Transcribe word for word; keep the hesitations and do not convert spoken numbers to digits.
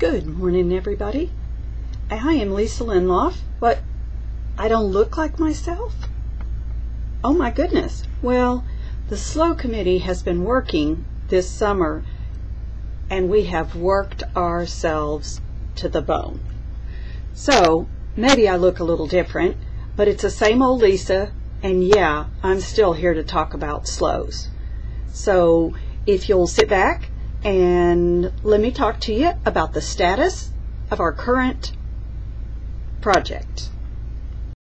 Good morning, everybody. I am Lisa Linloff. What? I don't look like myself? Oh my goodness. Well, the SLOW committee has been working this summer, and we have worked ourselves to the bone. So maybe I look a little different, but it's the same old Lisa, and yeah, I'm still here to talk about SLOWs. So if you'll sit back and let me talk to you about the status of our current project.